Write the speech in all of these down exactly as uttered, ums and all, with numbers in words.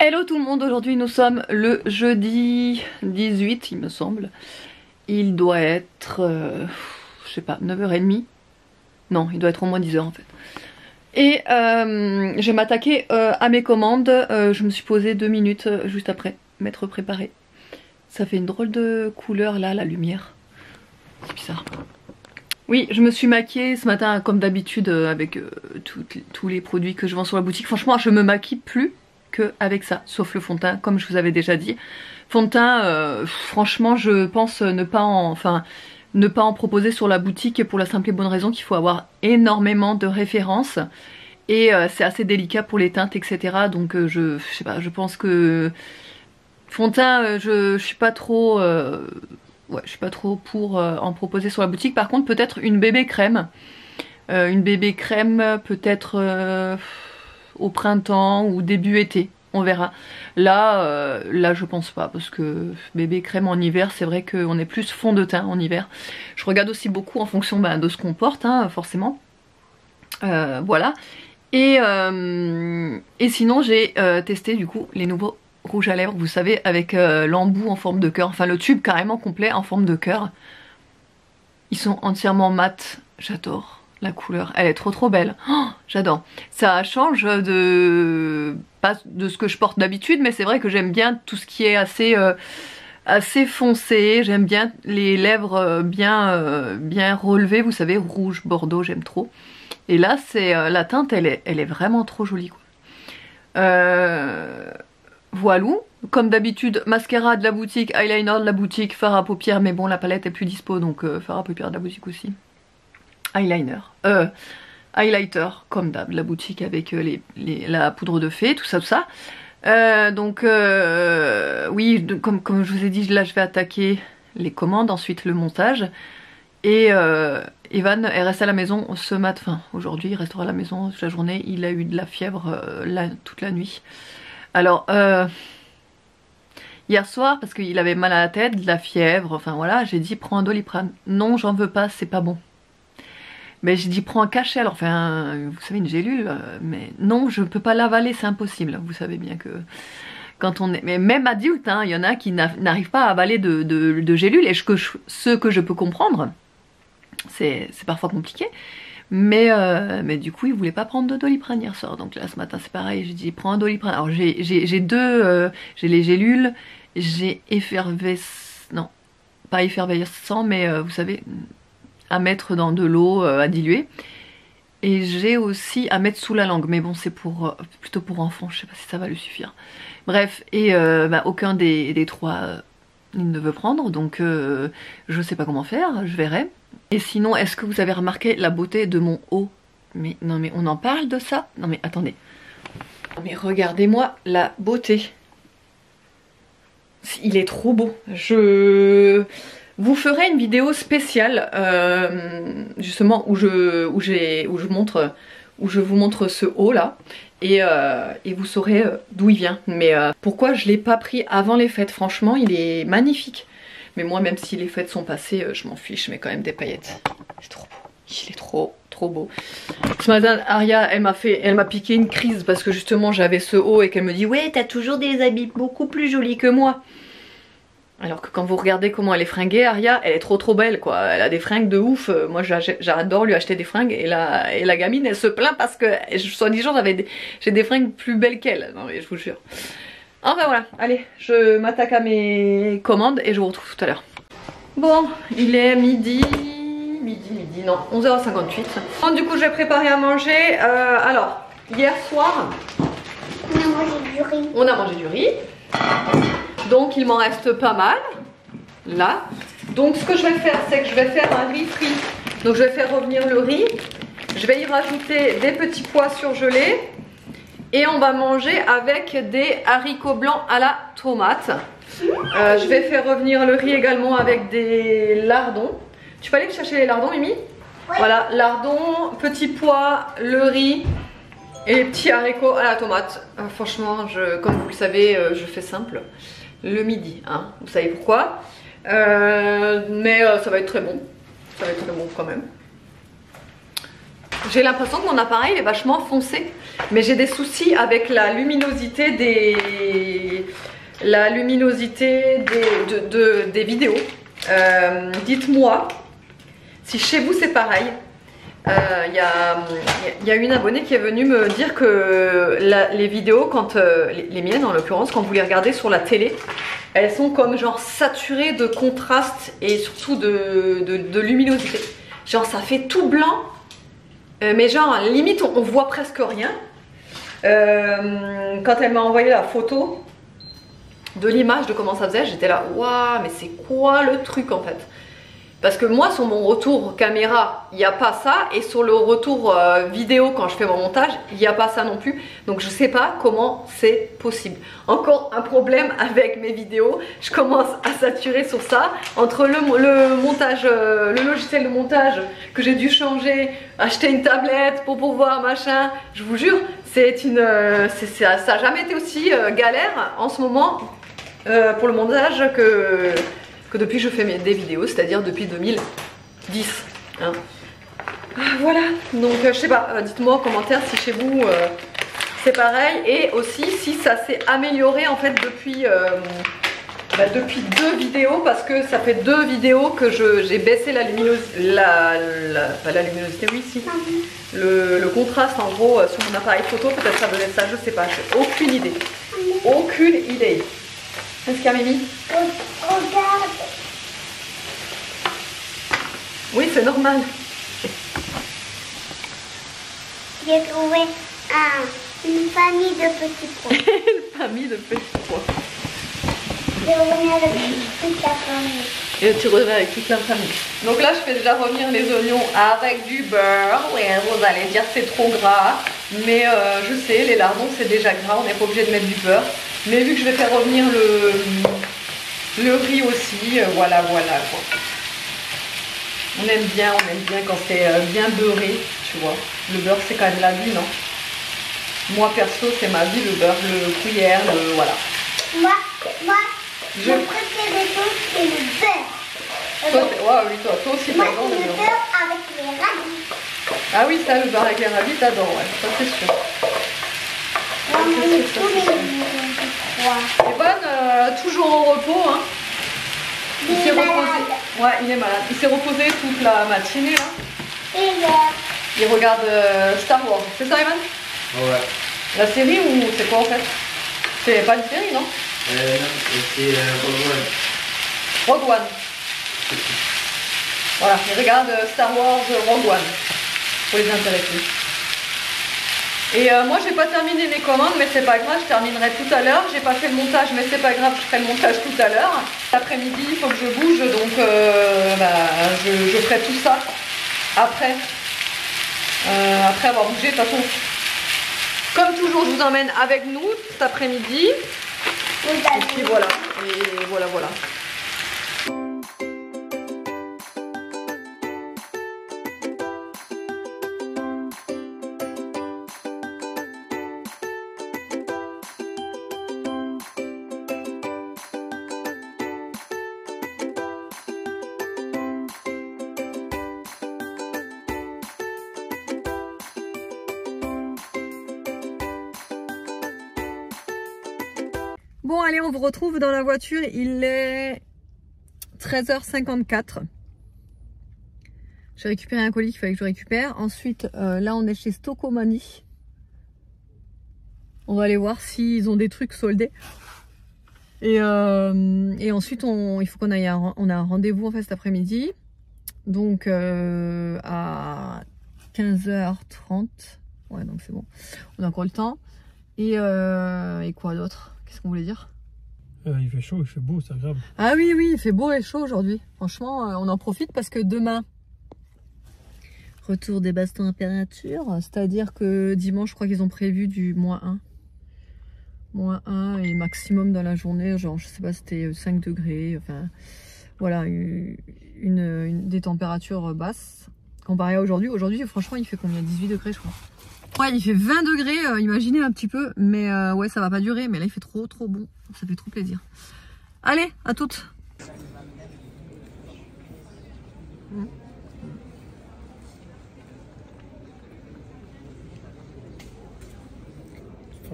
Hello tout le monde, aujourd'hui nous sommes le jeudi dix-huit il me semble. Il doit être, euh, je sais pas, neuf heures trente. Non, il doit être au moins dix heures en fait. Et euh, je vais m'attaquer euh, à mes commandes. Euh, je me suis posée deux minutes euh, juste après m'être préparée. Ça fait une drôle de couleur là, la lumière. C'est bizarre. Oui, je me suis maquillée ce matin comme d'habitude euh, avec euh, tout, tous les produits que je vends sur la boutique. Franchement, je me maquille plus qu'avec ça, sauf le fond de teint, comme je vous avais déjà dit. Fond de teint, euh, franchement, je pense ne pas en... Enfin, ne pas en proposer sur la boutique pour la simple et bonne raison qu'il faut avoir énormément de références. Et euh, c'est assez délicat pour les teintes, et cetera. Donc euh, je, je sais pas, je pense que... Fond de teint, euh, je, je suis pas trop... Euh... Ouais, je suis pas trop pour euh, en proposer sur la boutique. Par contre, peut-être une bébé crème. Euh, une bébé crème, peut-être euh, au printemps ou début été. On verra. Là, euh, là, je pense pas. Parce que bébé crème en hiver, c'est vrai qu'on est plus fond de teint en hiver. Je regarde aussi beaucoup en fonction bah, de ce qu'on porte, hein, forcément. Euh, voilà. Et, euh, et sinon, j'ai euh, testé du coup les nouveaux rouge à lèvres, vous savez, avec euh, l'embout en forme de cœur, enfin le tube carrément complet en forme de cœur. Ils sont entièrement mat, j'adore la couleur, elle est trop trop belle, oh, j'adore. Ça change de pas de ce que je porte d'habitude, mais c'est vrai que j'aime bien tout ce qui est assez euh, assez foncé, j'aime bien les lèvres bien euh, bien relevées, vous savez, rouge bordeaux, j'aime trop. Et là c'est euh, la teinte, elle est elle est vraiment trop jolie quoi. Euh... Voilà, comme d'habitude, mascara de la boutique, eyeliner de la boutique, fard à paupières, mais bon la palette est plus dispo donc euh, fard à paupières de la boutique aussi. Eyeliner, euh, highlighter comme d'hab de la boutique avec euh, les, les, la poudre de fée, tout ça tout ça. Euh, donc euh, oui, de, comme, comme je vous ai dit, là je vais attaquer les commandes, ensuite le montage. Et euh, Evan est resté à la maison ce matin, enfin aujourd'hui il restera à la maison toute la journée, il a eu de la fièvre euh, la, toute la nuit. Alors, euh, hier soir, parce qu'il avait mal à la tête, de la fièvre, enfin voilà, j'ai dit prends un Doliprane. Non, j'en veux pas, c'est pas bon. Mais j'ai dit prends un cachet, alors enfin, vous savez, une gélule, euh, mais non, je peux pas l'avaler, c'est impossible. Vous savez bien que quand on est... Mais même adulte, hein, il y en a qui n'arrivent pas à avaler de, de, de gélules, et que je, ce que je peux comprendre, c'est parfois compliqué. Mais, euh, mais du coup il voulait pas prendre de Doliprane hier soir, donc là ce matin c'est pareil, j'ai dit prends un Doliprane. Alors j'ai deux, euh, j'ai les gélules, j'ai effervescent, non pas effervescent mais euh, vous savez à mettre dans de l'eau euh, à diluer. Et j'ai aussi à mettre sous la langue, mais bon c'est pour euh, plutôt pour enfants, je sais pas si ça va lui suffire. Bref, et euh, bah, aucun des, des trois euh, il ne veut prendre, donc euh, je sais pas comment faire, je verrai. Et sinon, est-ce que vous avez remarqué la beauté de mon haut? Mais non mais on en parle de ça? Non mais attendez. Mais regardez-moi la beauté. Il est trop beau. Je vous ferai une vidéo spéciale euh, justement où je, où, j'ai, où, je montre, où je vous montre ce haut là. Et, euh, et vous saurez d'où il vient. Mais euh, pourquoi je ne l'ai pas pris avant les fêtes? Franchement, il est magnifique. Mais moi, même si les fêtes sont passées, je m'en fiche, je mets quand même des paillettes. C'est trop beau. Il est trop, trop beau. Ce matin, Aria, elle m'a fait, elle m'a piqué une crise parce que justement, j'avais ce haut et qu'elle me dit « Ouais, t'as toujours des habits beaucoup plus jolis que moi. » Alors que quand vous regardez comment elle est fringuée, Aria, elle est trop trop belle quoi. Elle a des fringues de ouf. Moi, j'adore lui acheter des fringues. Et la, et la gamine, elle se plaint parce que, soi-disant, j'ai des, des fringues plus belles qu'elle. Non mais je vous jure. Enfin voilà, allez, je m'attaque à mes commandes et je vous retrouve tout à l'heure. Bon, il est midi, midi, midi, non, onze heures cinquante-huit. Bon, du coup, je vais préparer à manger. Euh, alors, hier soir, on a mangé du riz. On a mangé du riz. Donc, il m'en reste pas mal, là. Donc, ce que je vais faire, c'est que je vais faire un riz frit. Donc, je vais faire revenir le riz. Je vais y rajouter des petits pois surgelés. Et on va manger avec des haricots blancs à la tomate. Euh, je vais faire revenir le riz également avec des lardons. Tu peux aller me chercher les lardons, Mimi? Oui. Voilà, lardons, petits pois, le riz et les petits haricots à la tomate. Euh, franchement, je, comme vous le savez, euh, je fais simple. Le midi, hein, vous savez pourquoi. Euh, mais euh, ça va être très bon. Ça va être très bon quand même. j'ai l'impression que mon appareil est vachement foncé. Mais j'ai des soucis avec la luminosité des, la luminosité des, de, de, des vidéos. Euh, Dites-moi si chez vous c'est pareil. Il euh, y, y a une abonnée qui est venue me dire que la, les vidéos, quand euh, les, les miennes en l'occurrence, quand vous les regardez sur la télé, elles sont comme genre saturées de contraste et surtout de, de, de luminosité. Genre ça fait tout blanc, euh, mais genre limite on, on voit presque rien. Euh, quand elle m'a envoyé la photo de l'image de comment ça faisait, j'étais là, waouh, mais c'est quoi le truc en fait? Parce que moi sur mon retour caméra il n'y a pas ça, et sur le retour euh, vidéo quand je fais mon montage il n'y a pas ça non plus. Donc je sais pas comment c'est possible. Encore un problème avec mes vidéos, je commence à saturer sur ça. Entre le, le montage, euh, le logiciel de montage que j'ai dû changer, acheter une tablette pour pouvoir machin, je vous jure c'est une, euh, c'est, ça n'a jamais été aussi euh, galère en ce moment euh, pour le montage que... que depuis je fais mes, des vidéos, c'est-à-dire depuis deux mille dix. Hein. Voilà, donc euh, je sais pas, euh, dites-moi en commentaire si chez vous euh, c'est pareil, et aussi si ça s'est amélioré en fait depuis, euh, bah, depuis deux vidéos, parce que ça fait deux vidéos que j'ai baissé la luminosité, la, la, pas la luminosité, oui si, le, le contraste en gros euh, sur mon appareil photo, peut-être ça venait de ça, je sais pas, j'ai aucune idée, aucune idée. Qu'est-ce qu'il y a, Mimi? Regarde. Oui, c'est normal. J'ai trouvé un, une famille de petits pois. Une famille de petits pois. Je reviens avec toute la famille. Et tu reviens avec toute la famille. Donc là, je fais déjà revenir les oignons avec du beurre. Oui, vous allez dire c'est trop gras. Mais euh, je sais, les lardons, c'est déjà gras. On n'est pas obligé de mettre du beurre. Mais vu que je vais faire revenir le, le riz aussi, euh, voilà, voilà quoi. On aime bien, on aime bien quand c'est euh, bien beurré, tu vois. Le beurre, c'est quand même la vie, non? Moi, perso, c'est ma vie, le beurre, le gruyère, le... voilà. Moi, moi, je... mon préféré, c'est le beurre. Toi, ouais, oui, toi, toi aussi, moi, t'adores c'est le le beurre. beurre avec les radis. Ah oui, ça, le beurre avec les radis, t'adores, ouais, ça c'est sûr. On met tous les trois. Evan, euh, toujours au repos, hein. Il, Il s'est est reposé. malade. Ouais, il est malade. Il s'est reposé toute la matinée là. Et hier. Il regarde euh, Star Wars. C'est ça, Evan? Ouais. La série ou c'est quoi en fait? C'est pas une série, non? Euh, non, c'est euh, Rogue One. Rogue One. Voilà, il regarde euh, Star Wars euh, Rogue One. Pour les intéresser. Et euh, moi j'ai pas terminé les commandes, mais c'est pas grave, je terminerai tout à l'heure. J'ai pas fait le montage, mais c'est pas grave, je ferai le montage tout à l'heure. Cet après-midi il faut que je bouge, donc euh, bah, je, je ferai tout ça après. Euh, après avoir bougé, de toute façon. Comme toujours, je vous emmène avec nous cet après-midi. Et puis voilà, et voilà, voilà. Bon allez, on vous retrouve dans la voiture, il est treize heures cinquante-quatre. J'ai récupéré un colis qu'il fallait que je récupère. Ensuite, euh, là on est chez Stocomanie. On va aller voir s'ils ont des trucs soldés. Et, euh, et ensuite, on, il faut qu'on aille, un, on a un rendez-vous en fait cet après-midi. Donc euh, à quinze heures trente. Ouais, donc c'est bon. On a encore le temps. Et, euh, et quoi d'autre? Qu'est-ce qu'on voulait dire? euh, Il fait chaud, il fait beau, c'est agréable. Ah oui, oui, il fait beau et chaud aujourd'hui. Franchement, euh, on en profite parce que demain, retour des basses températures. C'est-à-dire que dimanche, je crois qu'ils ont prévu du moins un. moins un et maximum dans la journée. Genre, je sais pas, c'était cinq degrés. Enfin, voilà, une, une, des températures basses. Comparé à aujourd'hui. Aujourd'hui, franchement, il fait combien? dix-huit degrés, je crois. Ouais, il fait vingt degrés, euh, imaginez un petit peu, mais euh, ouais, ça va pas durer, mais là il fait trop trop bon, ça fait trop plaisir. Allez, à toutes.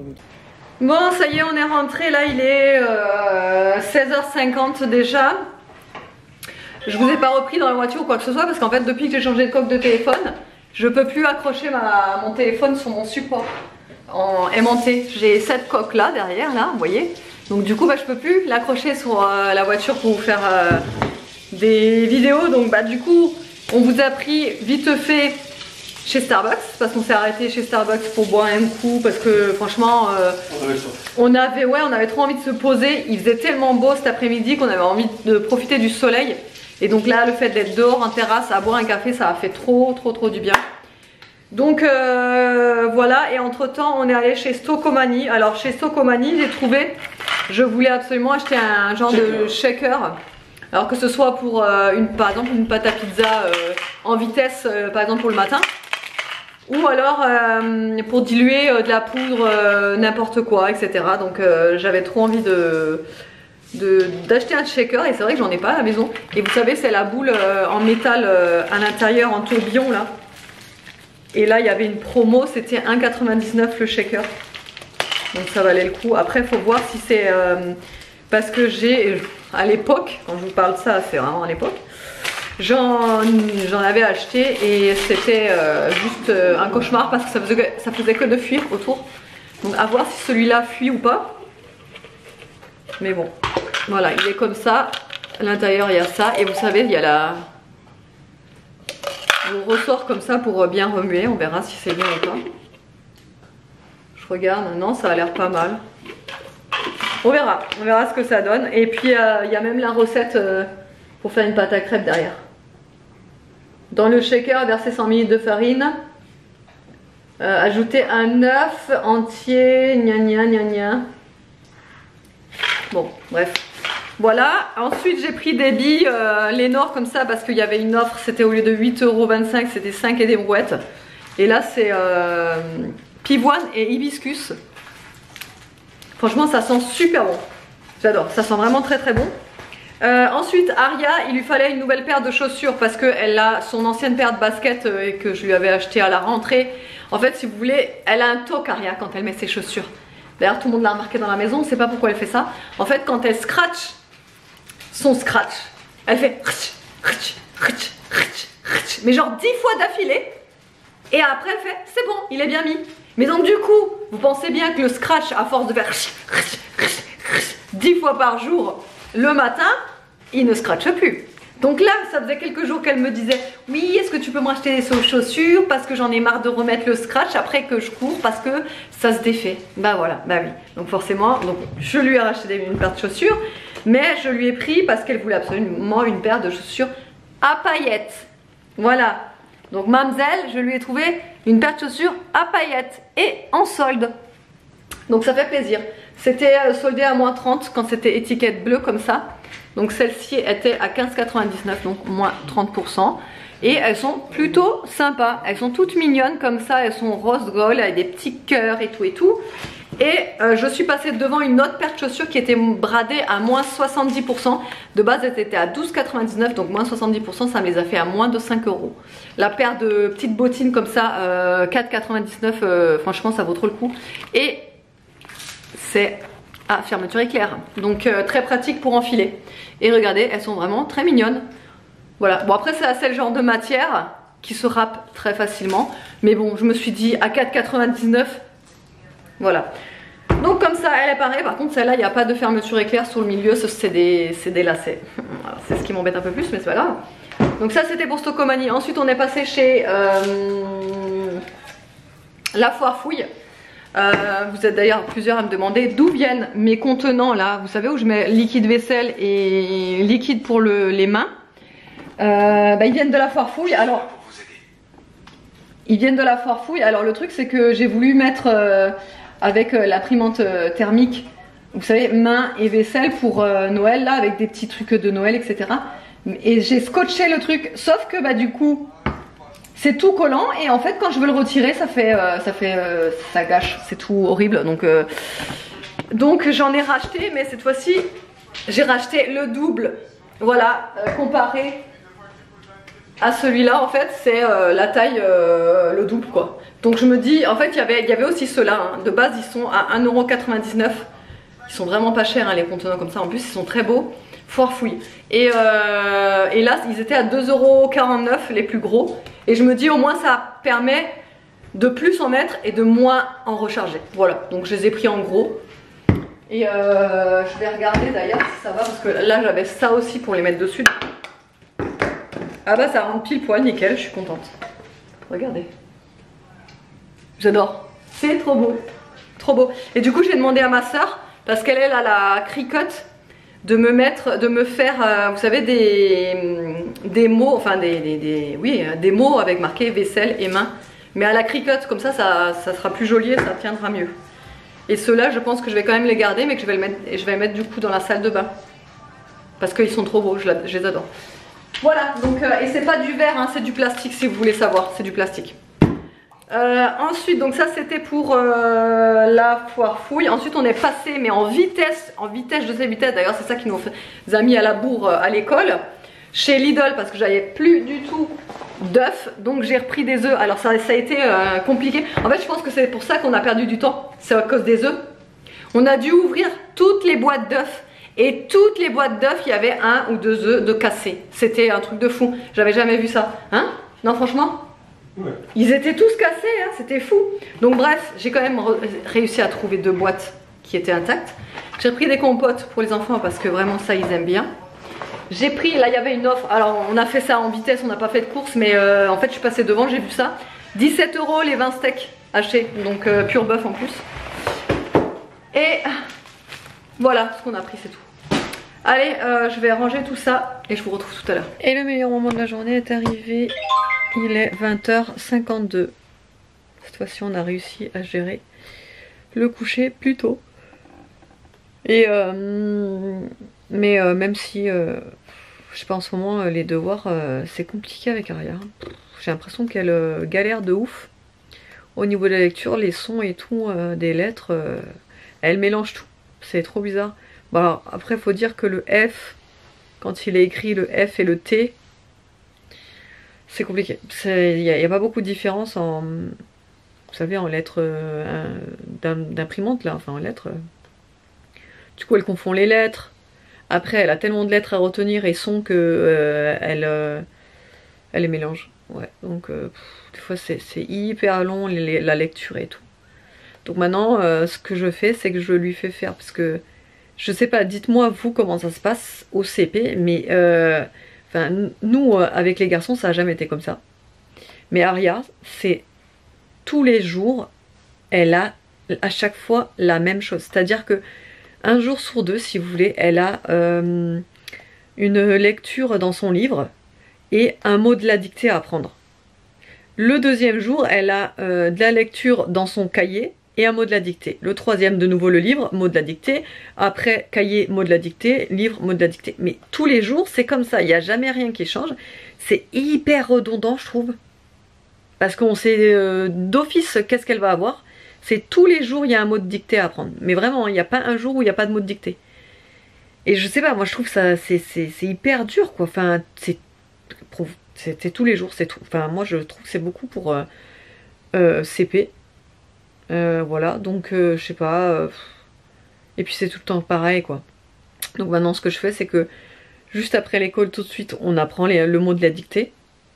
Bon, ça y est, on est rentré. Là, il est euh, seize heures cinquante déjà. Je vous ai pas repris dans la voiture ou quoi que ce soit parce qu'en fait, depuis que j'ai changé de coque de téléphone, je peux plus accrocher ma, mon téléphone sur mon support en aimanté. J'ai cette coque là derrière, là, vous voyez. Donc du coup, bah, je peux plus l'accrocher sur euh, la voiture pour vous faire euh, des vidéos. Donc bah du coup, on vous a pris vite fait chez Starbucks parce qu'on s'est arrêté chez Starbucks pour boire un coup parce que franchement euh, on avait ouais on avait trop envie de se poser. Il faisait tellement beau cet après-midi qu'on avait envie de profiter du soleil et donc là le fait d'être dehors en terrasse à boire un café, ça a fait trop trop trop du bien. Donc euh, voilà, et entre temps on est allé chez Stocomani. Alors chez Stocomani j'ai trouvé, je voulais absolument acheter un genre shaker. de shaker. Alors que ce soit pour euh, une, par exemple une pâte à pizza euh, en vitesse euh, par exemple pour le matin, ou alors euh, pour diluer euh, de la poudre euh, n'importe quoi, et cetera. Donc euh, j'avais trop envie de d'acheter un shaker et c'est vrai que j'en ai pas à la maison. Et vous savez, c'est la boule euh, en métal euh, à l'intérieur en tourbillon là. Et là il y avait une promo, c'était un quatre-vingt-dix-neuf le shaker. Donc ça valait le coup. Après il faut voir si c'est euh, parce que j'ai à l'époque, quand je vous parle de ça, c'est vraiment à l'époque. J'en avais acheté et c'était euh, juste euh, un cauchemar parce que ça faisait, ça faisait que de fuir autour. Donc à voir si celui-là fuit ou pas. Mais bon, voilà, il est comme ça. À l'intérieur il y a ça et vous savez il y a la... On ressort comme ça pour bien remuer, on verra si c'est bien ou pas. Je regarde, non ça a l'air pas mal. On verra, on verra ce que ça donne. Et puis euh, il y a même la recette euh, pour faire une pâte à crêpes derrière. Dans le shaker, versez cent millilitres de farine. Euh, ajoutez un œuf entier. Gna gna gna gna. Bon, bref. Voilà. Ensuite, j'ai pris des billes euh, Lénore comme ça parce qu'il y avait une offre. C'était au lieu de huit euros vingt-cinq, c'était cinq et des brouettes. Et là, c'est euh, pivoine et hibiscus. Franchement, ça sent super bon. J'adore. Ça sent vraiment très très bon. Euh, ensuite, Aria, il lui fallait une nouvelle paire de chaussures parce qu'elle a son ancienne paire de baskets euh, et que je lui avais acheté à la rentrée. En fait, si vous voulez, elle a un toc, Aria, quand elle met ses chaussures. D'ailleurs, tout le monde l'a remarqué dans la maison, on ne sait pas pourquoi elle fait ça. En fait, quand elle scratch son scratch, elle fait mais genre dix fois d'affilée. Et après, elle fait c'est bon, il est bien mis. Mais donc, du coup, vous pensez bien que le scratch, à force de faire dix fois par jour le matin, il ne scratche plus. Donc là, ça faisait quelques jours qu'elle me disait oui, est-ce que tu peux me racheter des chaussures parce que j'en ai marre de remettre le scratch après que je cours parce que ça se défait. Bah voilà, bah oui. Donc forcément, donc je lui ai racheté une paire de chaussures, mais je lui ai pris parce qu'elle voulait absolument une paire de chaussures à paillettes. Voilà. Donc mademoiselle, je lui ai trouvé une paire de chaussures à paillettes et en solde. Donc ça fait plaisir. C'était soldé à moins trente quand c'était étiquette bleue comme ça. Donc celle-ci était à quinze quatre-vingt-dix-neuf, donc moins trente pour cent. Et elles sont plutôt sympas. Elles sont toutes mignonnes comme ça. Elles sont rose gold avec des petits cœurs et tout et tout. Et euh, je suis passée devant une autre paire de chaussures qui était bradée à moins soixante-dix pour cent. De base, elle était à douze quatre-vingt-dix-neuf, donc moins soixante-dix pour cent, ça me les a fait à moins de cinq euros. La paire de petites bottines comme ça, euh, quatre quatre-vingt-dix-neuf, euh, franchement, ça vaut trop le coup. Et c'est à fermeture éclair, donc euh, très pratique pour enfiler. Et regardez, elles sont vraiment très mignonnes. Voilà, bon après c'est assez le genre de matière qui se râpe très facilement. Mais bon, je me suis dit à quatre quatre-vingt-dix-neuf, voilà. Donc comme ça, elle est pareille. Par contre, celle-là, il n'y a pas de fermeture éclair sur le milieu, c'est des, des lacets. Voilà, c'est ce qui m'embête un peu plus, mais c'est pas grave. Donc ça, c'était pour Stocomani. Ensuite, on est passé chez euh, La Foire Fouille. Euh, vous êtes d'ailleurs plusieurs à me demander d'où viennent mes contenants là, vous savez où je mets liquide vaisselle et liquide pour le, les mains. Euh, bah, ils viennent de La Foire Fouille. Alors, ils viennent de La Foire Fouille. Alors le truc c'est que j'ai voulu mettre euh, avec euh, l'imprimante euh, thermique, vous savez, main et vaisselle pour euh, Noël là, avec des petits trucs de Noël, et cetera. Et j'ai scotché le truc, sauf que bah du coup c'est tout collant et en fait quand je veux le retirer ça fait euh, ça fait euh, ça gâche, c'est tout horrible. Donc euh, donc j'en ai racheté, mais cette fois-ci j'ai racheté le double. Voilà, euh, comparé à celui-là, en fait, c'est euh, la taille euh, le double quoi. Donc je me dis, en fait, y avait, il y avait aussi ceux-là. Hein. De base, ils sont à un euro quatre-vingt-dix-neuf. Ils sont vraiment pas chers, hein, les contenants comme ça. En plus, ils sont très beaux. Foire fouille. Et, euh, et là, ils étaient à deux euros quarante-neuf les plus gros. Et je me dis, au moins, ça permet de plus en mettre et de moins en recharger. Voilà. Donc je les ai pris en gros. Et euh, je vais regarder d'ailleurs si ça va. Parce que là, j'avais ça aussi pour les mettre dessus. Ah bah ça rentre pile poil, nickel, je suis contente. Regardez. J'adore. C'est trop beau. Trop beau. Et du coup j'ai demandé à ma soeur, parce qu'elle est là la cricotte, de me mettre, de me faire, euh, vous savez, des, des mots, enfin des, des, des, oui, des mots avec marqué vaisselle et main. Mais à la cricotte, comme ça, ça, ça sera plus joli et ça tiendra mieux. Et ceux-là, je pense que je vais quand même les garder, mais que je vais, le mettre, je vais les mettre du coup dans la salle de bain. Parce qu'ils sont trop beaux, je, la, je les adore. Voilà, donc, euh, et c'est pas du verre, hein, c'est du plastique si vous voulez savoir, c'est du plastique. Euh, ensuite, donc ça c'était pour euh, la foire fouille. Ensuite on est passé, mais en vitesse, en vitesse, je sais vitesse, d'ailleurs c'est ça qui nous a mis à la bourre euh, à l'école, chez Lidl, parce que j'avais plus du tout d'œufs, donc j'ai repris des œufs. Alors ça, ça a été euh, compliqué. En fait je pense que c'est pour ça qu'on a perdu du temps, c'est à cause des œufs. On a dû ouvrir toutes les boîtes d'œufs. Et toutes les boîtes d'œufs, il y avait un ou deux œufs de cassés. C'était un truc de fou. J'avais jamais vu ça. Hein? Non, franchement? Ouais. Ils étaient tous cassés, hein? C'était fou. Donc bref, j'ai quand même réussi à trouver deux boîtes qui étaient intactes. J'ai pris des compotes pour les enfants parce que vraiment ça, ils aiment bien. J'ai pris, là il y avait une offre. Alors on a fait ça en vitesse, on n'a pas fait de course, mais euh, en fait je suis passée devant, j'ai vu ça. dix-sept euros les vingt steaks hachés, donc euh, pur bœuf en plus. Et voilà ce qu'on a pris, c'est tout. Allez, euh, je vais ranger tout ça et je vous retrouve tout à l'heure. Et le meilleur moment de la journée est arrivé. Il est vingt heures cinquante-deux. Cette fois-ci, on a réussi à gérer le coucher plus tôt. Et euh, mais euh, même si, euh, je sais pas, en ce moment, les devoirs, euh, c'est compliqué avec Aria. J'ai l'impression qu'elle euh, galère de ouf. Au niveau de la lecture, les sons et tout, euh, des lettres, euh, elle mélange tout. C'est trop bizarre. Bon alors après il faut dire que le F, quand il est écrit le F et le T, c'est compliqué. Il n'y a, a pas beaucoup de différence en, vous savez, en lettres euh, d'imprimante là, enfin en lettres. Du coup elle confond les lettres. Après elle a tellement de lettres à retenir et sons que euh, elle, euh, elle les mélange. Ouais, donc euh, pff, des fois c'est hyper long les, la lecture et tout. Donc maintenant euh, ce que je fais c'est que je lui fais faire, parce que je sais pas, dites-moi vous comment ça se passe au C P, mais euh, enfin, nous avec les garçons ça a jamais été comme ça. Mais Aria, c'est tous les jours, elle a à chaque fois la même chose. C'est-à-dire que un jour sur deux, si vous voulez, elle a euh, une lecture dans son livre et un mot de la dictée à apprendre. Le deuxième jour, elle a euh, de la lecture dans son cahier et un mot de la dictée. Le troisième, de nouveau le livre, mot de la dictée. Après, cahier, mot de la dictée, livre, mot de la dictée. Mais tous les jours, c'est comme ça. Il n'y a jamais rien qui change. C'est hyper redondant, je trouve. Parce qu'on sait euh, d'office qu'est-ce qu'elle va avoir. C'est tous les jours, il y a un mot de dictée à apprendre. Mais vraiment, il n'y a pas un jour où il n'y a pas de mot de dictée. Et je sais pas, moi je trouve ça, c'est hyper dur, quoi. Enfin, c'est tous les jours, c'est tout. Enfin, moi je trouve que c'est beaucoup pour euh, euh, C P. Euh, voilà, donc euh, je sais pas. Euh, et puis c'est tout le temps pareil, quoi. Donc maintenant, ce que je fais, c'est que juste après l'école, tout de suite, on apprend les, le mot de la dictée.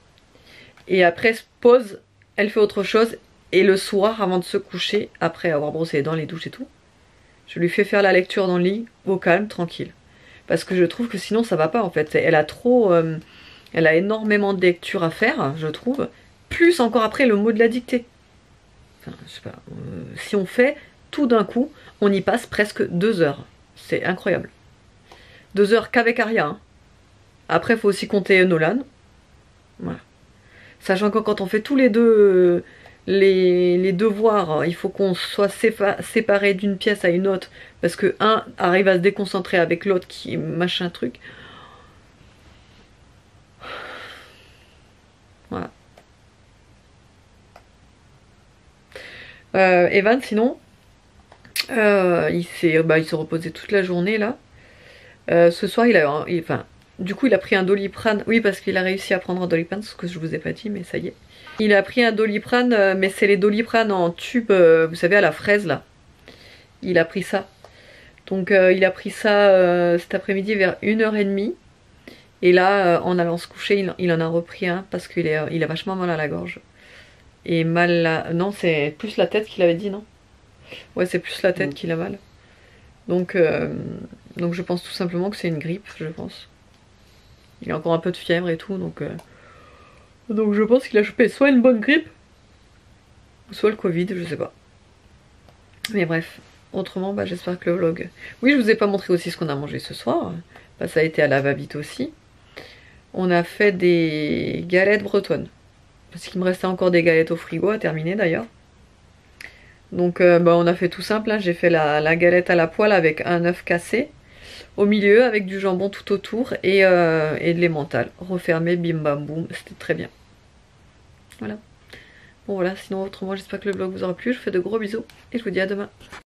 Et après, pause, elle fait autre chose. Et le soir, avant de se coucher, après avoir brossé les dents, les douches et tout, je lui fais faire la lecture dans le lit, au calme, tranquille. Parce que je trouve que sinon, ça va pas, en fait. Elle a trop... Euh, elle a énormément de lecture à faire, je trouve. Plus encore après, le mot de la dictée. Enfin, je sais pas. Euh, si on fait tout d'un coup, on y passe presque deux heures. C'est incroyable. Deux heures qu'avec Aria. Hein. Après, il faut aussi compter Nolan. Voilà. Sachant que quand on fait tous les deux... Euh, Les, les devoirs, il faut qu'on soit séparés d'une pièce à une autre parce que un arrive à se déconcentrer avec l'autre qui machin truc. Voilà. Euh, Evan sinon euh, il s'est bah, il s'est reposé toute la journée là. Euh, ce soir il a il, enfin Du coup il a pris un Doliprane, oui parce qu'il a réussi à prendre un Doliprane, ce que je vous ai pas dit mais ça y est. Il a pris un Doliprane euh, mais c'est les Doliprane en tube, euh, vous savez à la fraise là. Il a pris ça. Donc euh, il a pris ça euh, cet après-midi vers une heure trente. Et là euh, en allant se coucher il, il en a repris un parce qu'il est, euh, il a vachement mal à la gorge. Et mal à... Non c'est plus la tête qu'il avait dit non. Ouais c'est plus la tête mmh. qu'il a mal. Donc, euh, donc je pense tout simplement que c'est une grippe je pense. Il a encore un peu de fièvre et tout, donc, euh... donc je pense qu'il a chopé soit une bonne grippe, ou soit le Covid, je sais pas. Mais bref, autrement, bah, j'espère que le vlog... Oui, je vous ai pas montré aussi ce qu'on a mangé ce soir. Bah, ça a été à la va-vite aussi. On a fait des galettes bretonnes. Parce qu'il me restait encore des galettes au frigo à terminer d'ailleurs. Donc euh, bah, on a fait tout simple, hein. J'ai fait la, la galette à la poêle avec un œuf cassé. Au milieu avec du jambon tout autour et, euh, et de l'emmental. Refermé, bim bam boum, c'était très bien. Voilà. Bon voilà, sinon autrement j'espère que le vlog vous aura plu. Je vous fais de gros bisous et je vous dis à demain.